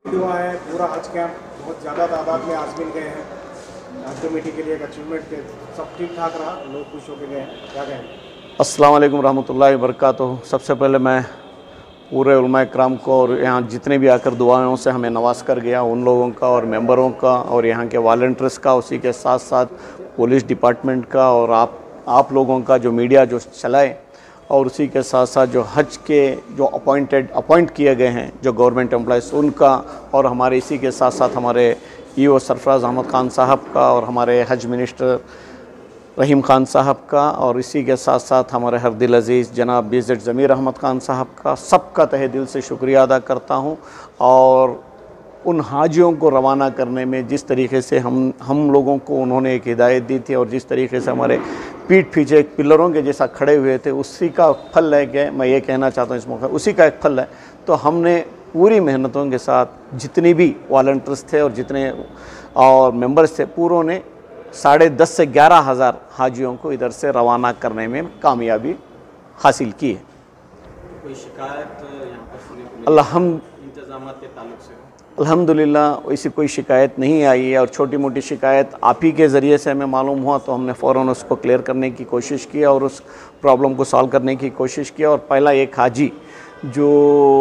हुआ है पूरा हज कैंप, बहुत ज़्यादा तादाद में आज़मीन गए हैं। हज कमेटी के लिए एक अचीवमेंट के सब ठीक ठाक रहा, लोग खुश होकर गए हैं। क्या कहें? अस्सलाम वालेकुम रहमतुल्लाहि व बरकातुहू। सबसे पहले मैं पूरे उलमा इकराम को और यहाँ जितने भी आकर दुआओं से हमें नवाज कर गया उन लोगों का और मेंबरों का और यहाँ के वॉलंटियर्स का, उसी के साथ साथ पुलिस डिपार्टमेंट का और आप लोगों का जो मीडिया जो चलाए, और उसी के साथ साथ जो हज के जो अपॉइंट किए गए हैं जो गवर्नमेंट एम्प्लॉइज़ उनका, और हमारे इसी के साथ साथ हमारे ईओ सरफराज अहमद खान साहब का और हमारे हज मिनिस्टर रहीम खान साहब का, और इसी के साथ साथ हमारे हरदिल अज़ीज़ जनाब बीजेड ज़मीर अहमद खान साहब का, सबका तहे दिल से शुक्रिया अदा करता हूँ। और उन हाजियों को रवाना करने में जिस तरीके से हम लोगों को उन्होंने एक हिदायत दी थी और जिस तरीके से हमारे पीठ पीछे एक पिलरों के जैसा खड़े हुए थे, उसी का फल है कि मैं ये कहना चाहता हूँ इस मौके उसी का एक फल है। तो हमने पूरी मेहनतों के साथ जितनी भी वॉलंटियर्स थे और जितने और मेंबर्स थे, पूरों ने 10,500 से 11,000 हाजियों को इधर से रवाना करने में कामयाबी हासिल की है। कोई शिकायत यहाँ पर सुनने को मिली इंतजाम के ताल्लुक से? अल्हम्दुलिल्लाह ऐसी कोई शिकायत नहीं आई है, और छोटी मोटी शिकायत आप ही के ज़रिए से हमें मालूम हुआ तो हमने फ़ौरन उसको क्लियर करने की कोशिश की और उस प्रॉब्लम को सॉल्व करने की कोशिश की। और पहला एक हाजी जो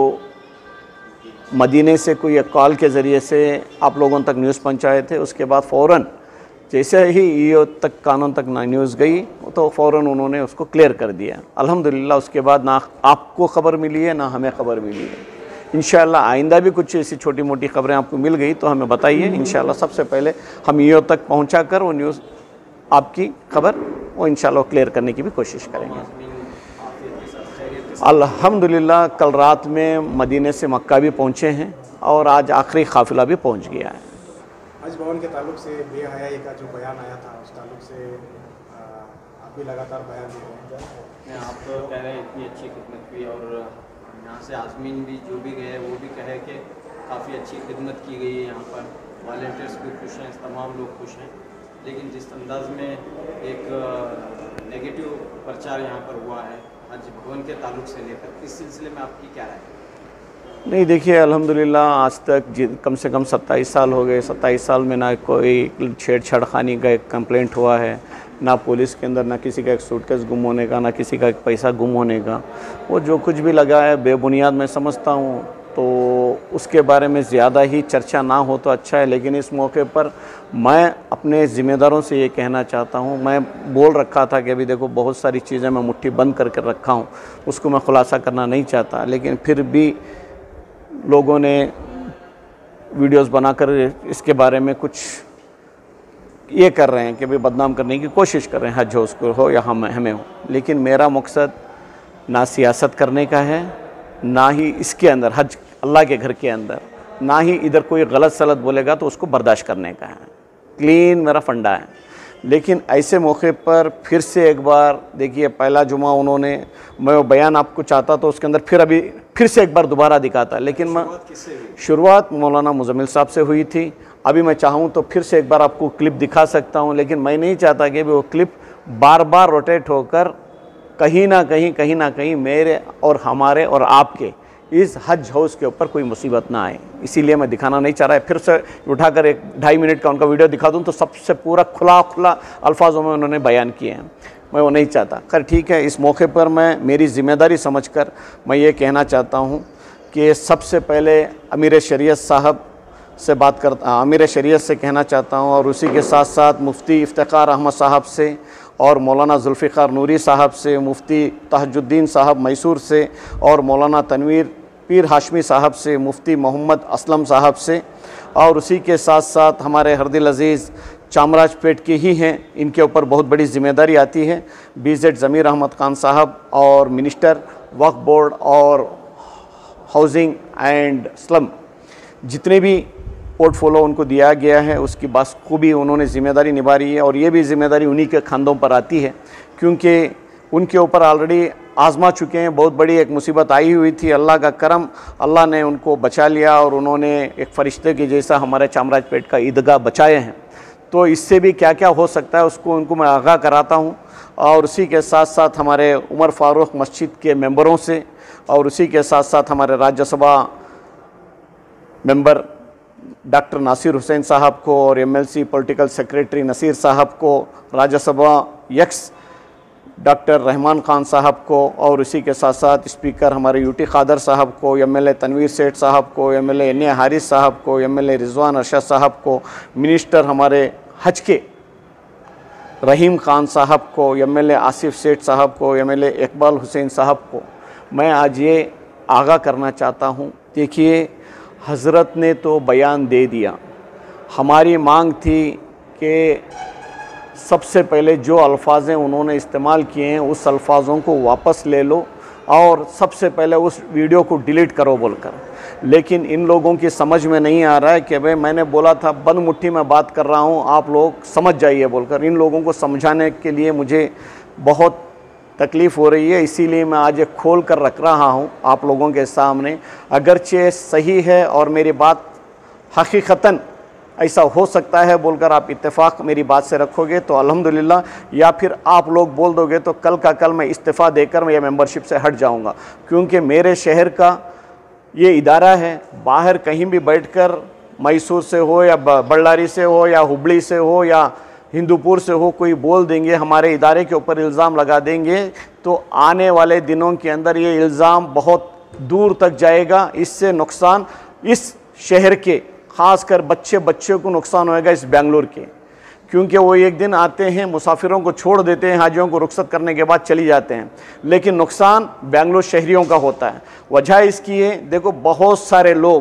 मदीने से कोई एक कॉल के ज़रिए से आप लोगों तक न्यूज़ पहुँचाए थे, उसके बाद फ़ौरन जैसे ही ईओ तक कानून तक ना न्यूज़ गई तो फ़ौरन उन्होंने उसको क्लियर कर दिया अल्हम्दुलिल्लाह। उसके बाद ना आपको ख़बर मिली है ना हमें ख़बर मिली है। इंशाअल्लाह आइंदा भी कुछ ऐसी छोटी मोटी ख़बरें आपको मिल गई तो हमें बताइए, इंशाअल्लाह सबसे पहले हम ईओ तक पहुंचा कर वो न्यूज़ आपकी ख़बर वो इंशाअल्लाह क्लियर करने की भी कोशिश करेंगे। अल्हम्दुलिल्लाह कल रात में मदीने से मक्का भी पहुँचे हैं और आज आखिरी काफ़िला भी पहुँच गया है। हज भवन के ताल्लुक से बेहयाई का जो बयान आया था उस ताल्लुक से आप भी लगातार बयान दे रहे हैं। आप तो कह रहे हैं इतनी अच्छी खिदमत की, और यहाँ से आज़मीन भी जो भी गए वो भी कहे कि काफ़ी अच्छी खिदमत की गई है। यहाँ पर वॉलंटियर्स भी खुश हैं, तमाम लोग खुश हैं, लेकिन जिस अंदाज में एक नेगेटिव प्रचार यहाँ पर हुआ है हज भवन के ताल्लुक से लेकर, इस सिलसिले में आपकी क्या राय है? नहीं देखिए, अल्हम्दुलिल्लाह आज तक कम से कम 27 साल हो गए। 27 साल में ना कोई छेड़छाड़खानी का एक कंप्लेंट हुआ है, ना पुलिस के अंदर ना किसी का एक सूटकेस गुम होने का, ना किसी का एक पैसा गुम होने का। वो जो कुछ भी लगा है बेबुनियाद मैं समझता हूँ, तो उसके बारे में ज़्यादा ही चर्चा ना हो तो अच्छा है। लेकिन इस मौके पर मैं अपने ज़िम्मेदारों से ये कहना चाहता हूँ, मैं बोल रखा था कि अभी देखो बहुत सारी चीज़ें मैं मुट्ठी बंद करके रखा हूँ, उसको मैं खुलासा करना नहीं चाहता, लेकिन फिर भी लोगों ने वीडियोस बनाकर इसके बारे में कुछ ये कर रहे हैं कि भाई बदनाम करने की कोशिश कर रहे हैं, हज हो उसको हो या हमें हो। लेकिन मेरा मकसद ना सियासत करने का है, ना ही इसके अंदर हज अल्लाह के घर के अंदर, ना ही इधर कोई गलत सलत बोलेगा तो उसको बर्दाश्त करने का है। क्लीन मेरा फंडा है। लेकिन ऐसे मौके पर फिर से एक बार देखिए, पहला जुमा उन्होंने, मैं वो बयान आपको चाहता तो उसके अंदर फिर से एक बार दोबारा दिखाता, लेकिन मैं शुरुआत मौलाना मुजम्मिल साहब से हुई थी। अभी मैं चाहूँ तो फिर से एक बार आपको क्लिप दिखा सकता हूँ, लेकिन मैं नहीं चाहता कि वो क्लिप बार बार रोटेट होकर कहीं ना कहीं मेरे और हमारे और आपके इस हज हाउस के ऊपर कोई मुसीबत ना आए, इसीलिए मैं दिखाना नहीं चाह रहा है। फिर से उठाकर 1-2.5 मिनट का उनका वीडियो दिखा दूं तो सबसे पूरा खुला अल्फाजों में उन्होंने बयान किए हैं, मैं वो नहीं चाहता। खैर ठीक है, इस मौके पर मैं मेरी ज़िम्मेदारी समझकर मैं ये कहना चाहता हूँ कि सबसे पहले अमीर शरीयत साहब से अमीर शरीयत से कहना चाहता हूँ, और उसी के साथ साथ मुफ्ती इफ्तिखार अहमद साहब से और मौलाना जुल्फ़िकार नूरी साहब से, मुफ्ती तहजुद्दीन साहब मैसूर से और मौलाना तनवीर पीर हाशमी साहब से, मुफ्ती मोहम्मद असलम साहब से, और उसी के साथ साथ हमारे हरदिल अज़ीज़ चामराजपेट के ही हैं, इनके ऊपर बहुत बड़ी ज़िम्मेदारी आती है। बीजेड ज़मीर अहमद खान साहब और मिनिस्टर वक्फ बोर्ड और हाउसिंग एंड स्लम जितने भी पोर्टफोलियो उनको दिया गया है उसकी बाखूबी उन्होंने ज़िम्मेदारी निभा रही है, और ये भी ज़िम्मेदारी उन्हीं के कंधों पर आती है, क्योंकि उनके ऊपर ऑलरेडी आजमा चुके हैं। बहुत बड़ी एक मुसीबत आई हुई थी, अल्लाह का करम, अल्लाह ने उनको बचा लिया और उन्होंने एक फ़रिश्ते के जैसा हमारे चामराजपेट का ईदगाह बचाए हैं। तो इससे भी क्या क्या हो सकता है उसको उनको मैं आगाह कराता हूँ। और उसी के साथ साथ हमारे उमर फ़ारूक मस्जिद के मेंबरों से, और उसी के साथ साथ हमारे राज्यसभा मेंबर डॉक्टर नासिर हुसैन साहब को और MLC पॉलिटिकल सेक्रेटरी नसीर साहब को, राज्यसभा यक्स डॉक्टर रहमान खान साहब को, और इसी के साथ साथ स्पीकर हमारे UT खादर साहब को, MLA तनवीर सेठ साहब को, MLA NA हारिस साहब को, MLA रिजवान अरशद साहब को, मिनिस्टर हमारे हज के रहीम खान साहब को, MLA आसिफ सेठ साहब को, MLA इकबाल हुसैन साहब को मैं आज ये आगाह करना चाहता हूँ। देखिए, हज़रत ने तो बयान दे दिया। हमारी मांग थी कि सबसे पहले जो अल्फाज़ उन्होंने इस्तेमाल किए हैं उस अल्फाज़ों को वापस ले लो और सबसे पहले उस वीडियो को डिलीट करो बोलकर। लेकिन इन लोगों की समझ में नहीं आ रहा है कि भाई मैंने बोला था बंद मुट्ठी में बात कर रहा हूँ, आप लोग समझ जाइए बोलकर। इन लोगों को समझाने के लिए मुझे बहुत तकलीफ़ हो रही है, इसीलिए मैं आज एक खोल कर रख रहा हूँ आप लोगों के सामने। अगरचे सही है और मेरी बात हकीकतन ऐसा हो सकता है बोलकर आप इत्तेफाक मेरी बात से रखोगे तो अल्हम्दुलिल्लाह, या फिर आप लोग बोल दोगे तो कल का कल मैं इस्तीफ़ा देकर मैं ये मेंबरशिप से हट जाऊंगा। क्योंकि मेरे शहर का ये इदारा है, बाहर कहीं भी बैठकर मैसूर से हो या बल्लारी से हो या हुबली से हो या हिंदूपुर से हो, कोई बोल देंगे हमारे इदारे के ऊपर इल्ज़ाम लगा देंगे तो आने वाले दिनों के अंदर ये इल्ज़ाम बहुत दूर तक जाएगा। इससे नुकसान इस शहर के, ख़ासकर बच्चे को नुकसान होएगा इस बेंगलुर के, क्योंकि वो एक दिन आते हैं, मुसाफिरों को छोड़ देते हैं, हाजियों को रुखसत करने के बाद चली जाते हैं, लेकिन नुकसान बेंगलुर शहरियों का होता है। वजह इसकी है, देखो बहुत सारे लोग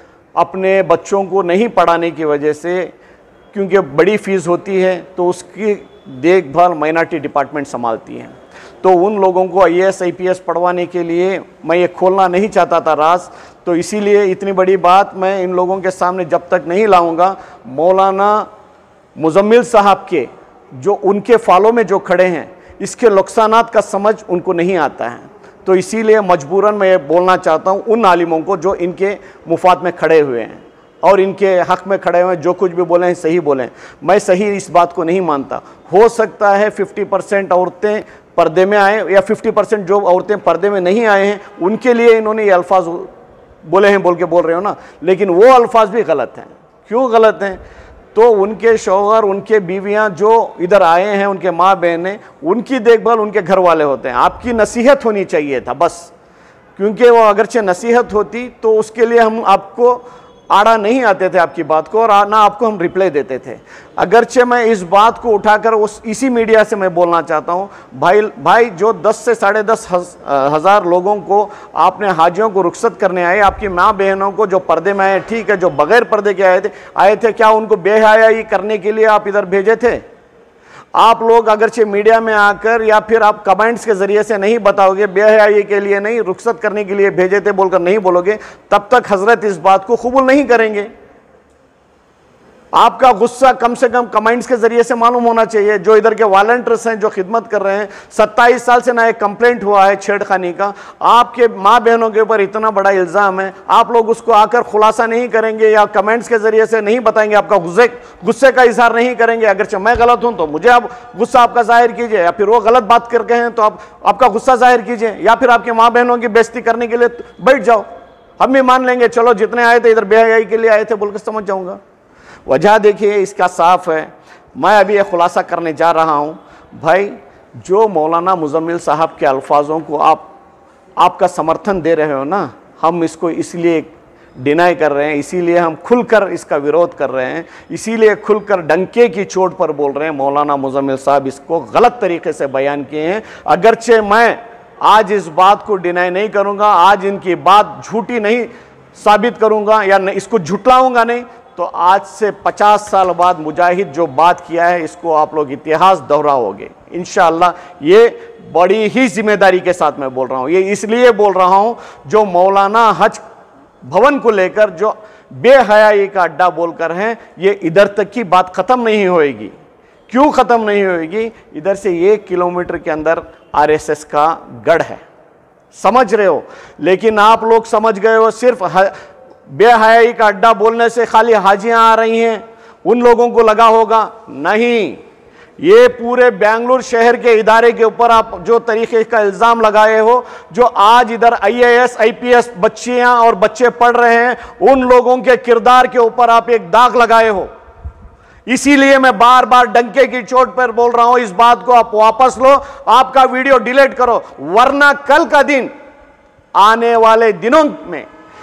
अपने बच्चों को नहीं पढ़ाने की वजह से, क्योंकि बड़ी फ़ीस होती है तो उसकी देखभाल माइनॉरिटी डिपार्टमेंट संभालती है, तो उन लोगों को IAS IPS पढ़वाने के लिए मैं ये खोलना नहीं चाहता था राज। तो इसीलिए इतनी बड़ी बात मैं इन लोगों के सामने जब तक नहीं लाऊंगा, मौलाना मुजम्मिल साहब के जो उनके फॉलो में जो खड़े हैं इसके नुकसानात का समझ उनको नहीं आता है। तो इसीलिए मजबूरन मैं ये बोलना चाहता हूँ उन आलिमों को जो इनके मुफाद में खड़े हुए हैं और इनके हक़ में खड़े हुए हैं, जो कुछ भी बोले हैं सही बोलें। मैं सही इस बात को नहीं मानता। हो सकता है 50% औरतें पर्दे में आए या 50% जो औरतें पर्दे में नहीं आए हैं उनके लिए इन्होंने ये अल्फाज बोले हैं बोल के बोल रहे हो ना, लेकिन वो अल्फाज भी गलत हैं। क्यों गलत हैं? तो उनके शौहर, उनके बीवियां जो इधर आए हैं, उनके माँ बहनें, उनकी देखभाल उनके घर वाले होते हैं। आपकी नसीहत होनी चाहिए था बस, क्योंकि वो अगरचे नसीहत होती तो उसके लिए हम आपको आड़ा नहीं आते थे आपकी बात को, और ना आपको हम रिप्लाई देते थे। अगरचे मैं इस बात को उठाकर इसी मीडिया से मैं बोलना चाहता हूँ, भाई जो 10 से 10.5 हज़ार लोगों को आपने हाजियों को रुखसत करने आए, आपकी माँ बहनों को जो पर्दे में आए, ठीक है, जो बगैर पर्दे के आए थे, क्या उनको बेहयाई करने के लिए आप इधर भेजे थे? आप लोग अगरचे मीडिया में आकर या फिर आप कमेंट्स के जरिए से नहीं बताओगे बेहयाई के लिए नहीं, रुखसत करने के लिए भेजे थे बोलकर नहीं बोलोगे, तब तक हजरत इस बात को कबूल नहीं करेंगे। आपका गुस्सा कम से कम कमेंट्स के जरिए से मालूम होना चाहिए। जो इधर के वॉलंटियर्स हैं जो खिदमत कर रहे हैं, 27 साल से ना एक कंप्लेंट हुआ है छेड़खानी का, आपके माँ बहनों के ऊपर इतना बड़ा इल्ज़ाम है, आप लोग उसको आकर खुलासा नहीं करेंगे या कमेंट्स के जरिए से नहीं बताएंगे, आपका गुस्से का इजहार नहीं करेंगे। अगर मैं गलत हूं तो मुझे आप गुस्सा आपका जाहिर कीजिए, या फिर वो गलत बात करके हैं तो आप आपका गुस्सा जाहिर कीजिए, या फिर आपके माँ बहनों की बेइज्जती करने के लिए बैठ जाओ, हम भी मान लेंगे, चलो जितने आए थे इधर बेहयाई के लिए आए थे बोलकर समझ जाऊंगा। वजह देखिए इसका साफ है। मैं अभी ये खुलासा करने जा रहा हूँ भाई, जो मौलाना मुजम्मिल साहब के अल्फाजों को आपका समर्थन दे रहे हो ना, हम इसको इसलिए डिनाई कर रहे हैं, इसीलिए हम खुलकर इसका विरोध कर रहे हैं, इसीलिए खुलकर डंके की चोट पर बोल रहे हैं मौलाना मुजम्मिल साहब इसको गलत तरीके से बयान किए हैं। अगरचे मैं आज इस बात को डिनाई नहीं करूँगा, आज इनकी बात झूठी नहीं साबित करूँगा या इसको झुटलाऊँगा नहीं, तो आज से 50 साल बाद मुजाहिद जो बात किया है इसको आप लोग इतिहास दोहराओगे इंशाअल्लाह। ये बड़ी ही जिम्मेदारी के साथ मैं बोल रहा हूँ। ये इसलिए बोल रहा हूँ जो मौलाना हज भवन को लेकर जो बेहयाई का अड्डा बोलकर हैं, ये इधर तक की बात ख़त्म नहीं होएगी। क्यों ख़त्म नहीं होएगी? इधर से 1 किलोमीटर के अंदर RSS का गढ़ है, समझ रहे हो। लेकिन आप लोग समझ गए हो सिर्फ बेहयाई का अड्डा बोलने से खाली हाजियां आ रही हैं, उन लोगों को लगा होगा नहीं, ये पूरे बेंगलुरु शहर के इदारे के ऊपर आप जो तरीके का इल्ज़ाम लगाए हो, जो आज इधर IAS IPS बच्चियां और बच्चे पढ़ रहे हैं, उन लोगों के किरदार के ऊपर आप एक दाग लगाए हो। इसीलिए मैं बार बार डंके की चोट पर बोल रहा हूं, इस बात को आप वापस लो, आपका वीडियो डिलीट करो, वरना कल का दिन, आने वाले दिनों में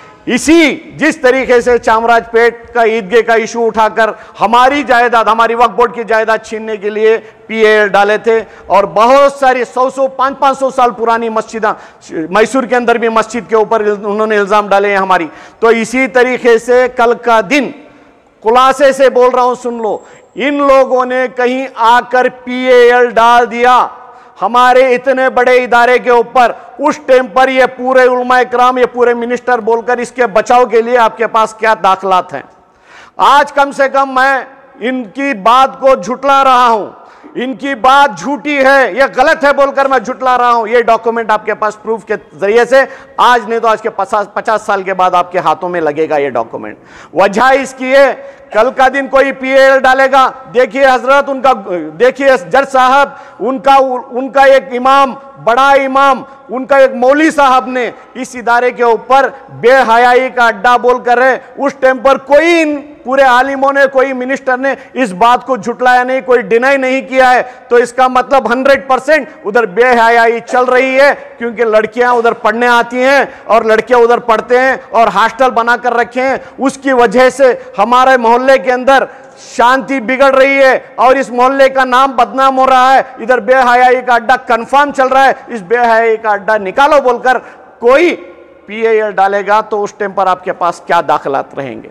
जिस तरीके से चामराजपेट का ईदगाह का इशू उठाकर हमारी जायदाद, हमारी वक्फ बोर्ड की जायदाद छीनने के लिए PAL डाले थे, और बहुत सारी 100 500 साल पुरानी मस्जिदां, मैसूर के अंदर भी मस्जिद के ऊपर उन्होंने इल्जाम डाले हैं हमारी। तो इसी तरीके से कल का दिन, खुलासे से बोल रहा हूं, सुन लो, इन लोगों ने कहीं आकर PAL डाल दिया हमारे इतने बड़े इदारे के ऊपर। उस टाइम पर ये पूरे उलमाए किराम, ये पूरे मिनिस्टर बोलकर इसके बचाव के लिए आपके पास क्या दाखलात हैं? आज कम से कम मैं इनकी बात को झुटला रहा हूं, इनकी बात झूठी है, यह गलत है बोलकर मैं झुटला रहा हूं। ये डॉक्यूमेंट आपके पास प्रूफ के जरिए से, आज नहीं तो आज के 50 साल के बाद आपके हाथों में लगेगा ये डॉक्यूमेंट। वजह इसकी है, कल का दिन कोई PAL डालेगा, देखिए हजरत, उनका देखिए जज साहब, उनका एक इमाम, बड़ा इमाम, उनका एक मौली साहब ने इस इदारे के ऊपर बेहयाई का अड्डा बोल कर है। उस टाइम पर कोई पूरे आलिमों ने, कोई मिनिस्टर ने इस बात को झुटलाया नहीं, कोई डिनाई नहीं किया है। तो इसका मतलब 100% उधर बेहयाई चल रही है, क्योंकि लड़कियां उधर पढ़ने आती हैं और लड़के उधर पढ़ते हैं और हॉस्टल बनाकर रखे हैं। उसकी वजह से हमारे मोहल्ले के अंदर शांति बिगड़ रही है और इस मोहल्ले का नाम बदनाम हो रहा है। इधर बेहयाई का अड्डा कंफर्म चल रहा है, इस बेहयाई का अड्डा निकालो बोलकर कोई PAL डालेगा तो उस टाइम पर आपके पास क्या दाखलात रहेंगे?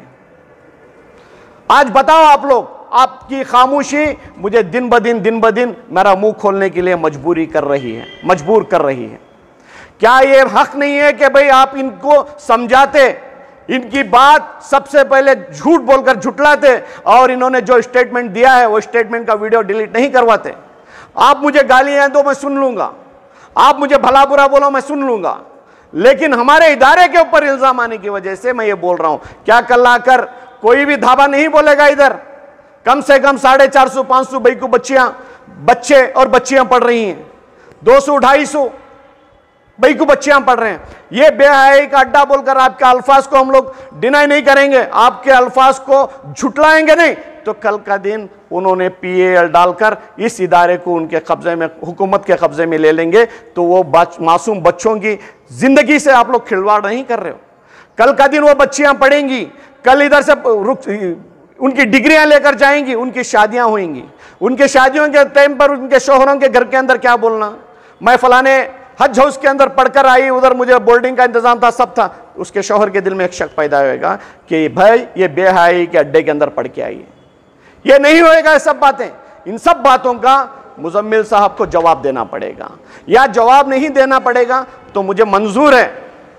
आज बताओ आप लोग, आपकी खामोशी मुझे दिन ब दिन मेरा मुंह खोलने के लिए मजबूर कर रही है। क्या ये हक नहीं है कि भाई आप इनको समझाते, इनकी बात सबसे पहले झूठ बोलकर झुटलाते, और इन्होंने जो स्टेटमेंट दिया है वो स्टेटमेंट का वीडियो डिलीट नहीं करवाते? आप मुझे गालियां दो, मैं सुन लूंगा, आप मुझे भला बुरा बोलो, मैं सुन लूंगा, लेकिन हमारे इदारे के ऊपर इल्जाम आने की वजह से मैं ये बोल रहा हूं। क्या कल आकर कोई भी धाबा नहीं बोलेगा इधर? कम से कम 450 500 बच्चे और बच्चियां पढ़ रही हैं, 200 250 बेकूफ बच्चियां पढ़ रहे हैं। ये बेहयाई का अड्डा बोलकर आपके अल्फाज को हम लोग डिनाई नहीं करेंगे, आपके अल्फाज को झुटलाएंगे नहीं। तो कल का दिन उन्होंने PAL डालकर इस इदारे को उनके कब्जे में, हुकूमत के कब्जे में ले लेंगे, तो वो मासूम बच्चों की जिंदगी से आप लोग खिलवाड़ नहीं कर रहे हो। कल का दिन वो बच्चियां पढ़ेंगी, कल इधर से उनकी डिग्रियां लेकर जाएंगी, उनकी शादियां होंगी, उनके शादियों के टाइम पर उनके शोहरों के घर के अंदर क्या बोलना, मैं फलाने हज हाउस के अंदर पढ़कर आई, उधर मुझे बोर्डिंग का इंतजाम था, सब था। उसके शौहर के दिल में एक शक पैदा होगा कि भाई ये बेहयाई के अड्डे के अंदर पढ़ के आई है। ये नहीं होएगा, ये सब बातें, इन सब बातों का मुजम्मिल साहब को जवाब देना पड़ेगा, या जवाब नहीं देना पड़ेगा तो मुझे मंजूर है,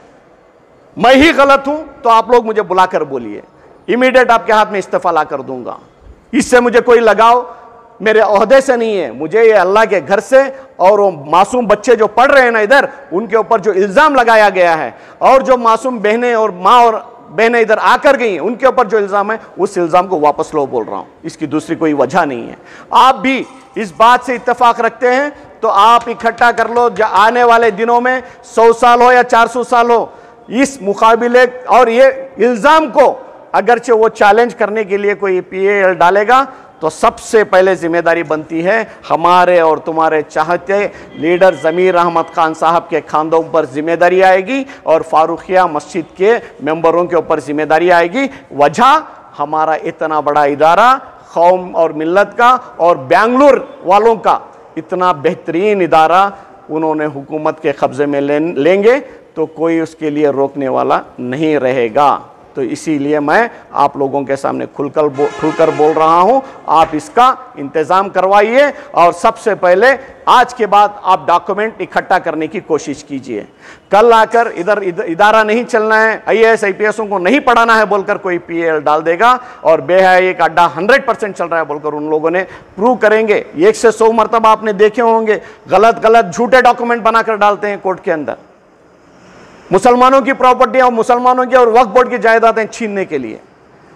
मैं ही गलत हूं तो आप लोग मुझे बुलाकर बोलिए, इमीडिएट आपके हाथ में इस्तीफा ला कर दूंगा। इससे मुझे कोई लगाव मेरे ओहदे से नहीं है, मुझे ये अल्लाह के घर से और वो मासूम बच्चे जो पढ़ रहे हैं ना इधर, उनके ऊपर जो इल्ज़ाम लगाया गया है, और जो मासूम बहनें और माँ और बहनें इधर आकर गई हैं उनके ऊपर जो इल्ज़ाम है, उस इल्ज़ाम को वापस लो बोल रहा हूँ। इसकी दूसरी कोई वजह नहीं है। आप भी इस बात से इत्तेफाक रखते हैं तो आप इकट्ठा कर लो, आने वाले दिनों में 100 साल हो या 400 साल हो, इस मुकाबले और ये इल्ज़ाम को अगरचे वो चैलेंज करने के लिए कोई PAL डालेगा तो सबसे पहले जिम्मेदारी बनती है हमारे और तुम्हारे चाहते लीडर ज़मीर अहमद खान साहब के खानों पर जिम्मेदारी आएगी, और फारूखिया मस्जिद के मेंबरों के ऊपर जिम्मेदारी आएगी। वजह हमारा इतना बड़ा इदारा, कौम और मिल्लत का और बेंगलुरु वालों का इतना बेहतरीन इदारा उन्होंने हुकूमत के कब्ज़े में लेंगे तो कोई उसके लिए रोकने वाला नहीं रहेगा। तो इसीलिए मैं आप लोगों के सामने खुलकर बोल रहा हूं, आप इसका इंतज़ाम करवाइए, और सबसे पहले आज के बाद आप डॉक्यूमेंट इकट्ठा करने की कोशिश कीजिए। कल आकर इधर इदारा नहीं चलना है, IAS IPS को नहीं पढ़ाना है बोलकर कोई PAL डाल देगा, और बेहयाई का अड्डा 100% चल रहा है बोलकर उन लोगों ने प्रूव करेंगे। 1 से 100 मरतबा आपने देखे होंगे गलत झूठे डॉक्यूमेंट बनाकर डालते हैं कोर्ट के अंदर, मुसलमानों की प्रॉपर्टी और मुसलमानों की और वक्फ बोर्ड की जायदादें छीनने के लिए।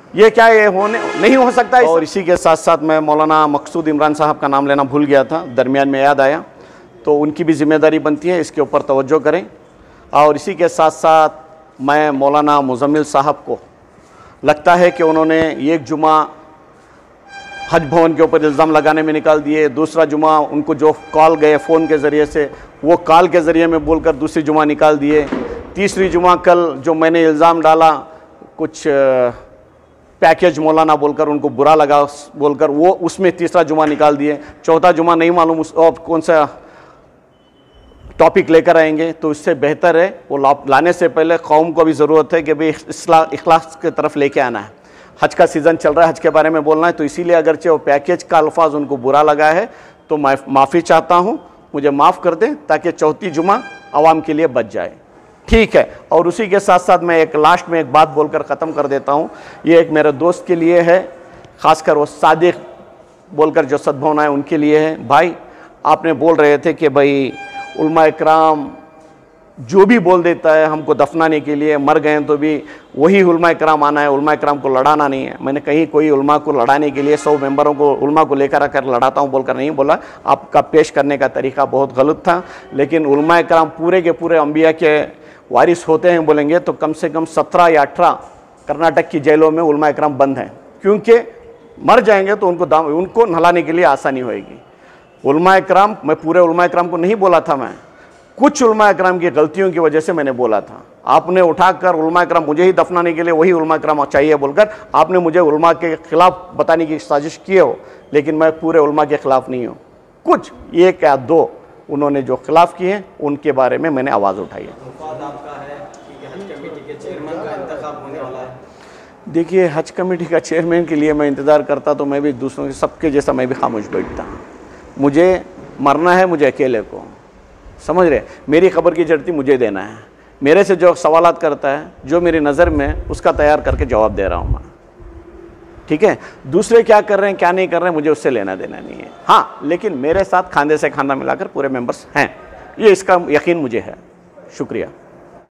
ये क्या ये होने नहीं हो सकता है। और इसी के साथ साथ मैं मौलाना मकसूद इमरान साहब का नाम लेना भूल गया था, दरमियान में याद आया, तो उनकी भी जिम्मेदारी बनती है, इसके ऊपर तवज्जो करें। और इसी के साथ साथ मैं मौलाना मुजम्मिल साहब को लगता है कि उन्होंने एक जुमा हज भवन के ऊपर इल्ज़ाम लगाने में निकाल दिए, दूसरा जुमा उनको जो कॉल गए फ़ोन के ज़रिए से वो कॉल के ज़रिए में बोलकर दूसरी जुमा निकाल दिए, तीसरी जुमा कल जो मैंने इल्ज़ाम डाला कुछ पैकेज मौलाना बोलकर उनको बुरा लगा बोलकर वो उसमें तीसरा जुमा निकाल दिए, चौथा जुमा नहीं मालूम उस और कौन सा टॉपिक लेकर आएंगे। तो इससे बेहतर है वो लाने से पहले कौम को भी ज़रूरत है कि भाई इखलास की तरफ लेके आना है। हज का सीज़न चल रहा है, हज के बारे में बोलना है, तो इसीलिए अगरचे वो पैकेज का अल्फाज उनको बुरा लगा है तो मैं माफ़ी चाहता हूँ, मुझे माफ़ कर दें ताकि चौथी जुमा आवाम के लिए बच जाए, ठीक है। और उसी के साथ साथ मैं एक लास्ट में एक बात बोलकर ख़त्म कर देता हूँ। ये एक मेरे दोस्त के लिए है, ख़ासकर वो सादिक बोलकर जो सद्भावना है उनके लिए है। भाई आपने बोल रहे थे कि भाई उलमा इकराम जो भी बोल देता है हमको दफनाने के लिए, मर गए तो भी वही उलमा इकराम आना है, उलमा इकराम को लड़ाना नहीं है। मैंने कहीं कोई उलमा को लड़ाने के लिए 100 मेंबरों को उलमा को लेकर आकर लड़ाता हूँ बोलकर नहीं बोला। आपका पेश करने का तरीका बहुत गलत था। लेकिन उलमा इकराम पूरे के पूरे अंबिया के वारिस होते हैं बोलेंगे तो कम से कम 17 या 18 कर्नाटक की जेलों में उलमा इकराम बंद हैं, क्योंकि मर जाएंगे तो उनको नहलाने के लिए आसानी होएगी। उलमा इकराम, मैं पूरे उलमा इकराम को नहीं बोला था, मैं कुछ उलमा इकराम की गलतियों की वजह से मैंने बोला था। आपने उठाकर उलमा इकराम मुझे ही दफनाने के लिए वही उलमा इकराम चाहिए बोलकर आपने मुझे उलमा के खिलाफ बताने की साजिश की हो, लेकिन मैं पूरे उलमा के खिलाफ नहीं हूँ। कुछ एक या दो उन्होंने जो खिलाफ किए हैं उनके बारे में मैंने आवाज़ उठाई है। आपका है कि हज कमेटी के चेयरमैन का इंतखाब होने वाला है। देखिए, हज कमेटी का चेयरमैन के लिए मैं इंतज़ार करता तो मैं भी दूसरों के सबके जैसा मैं भी खामोश बैठता। मुझे मरना है, मुझे अकेले को, समझ रहे, मेरी खबर की जड़ती मुझे देना है। मेरे से जो सवालात करता है जो मेरी नज़र में उसका तैयार करके जवाब दे रहा हूँ मैं, ठीक है। दूसरे क्या कर रहे हैं क्या नहीं कर रहे हैं मुझे उससे लेना देना नहीं है। हाँ, लेकिन मेरे साथ खांधे से खांधा मिलाकर पूरे मेंबर्स हैं, ये इसका यकीन मुझे है। शुक्रिया।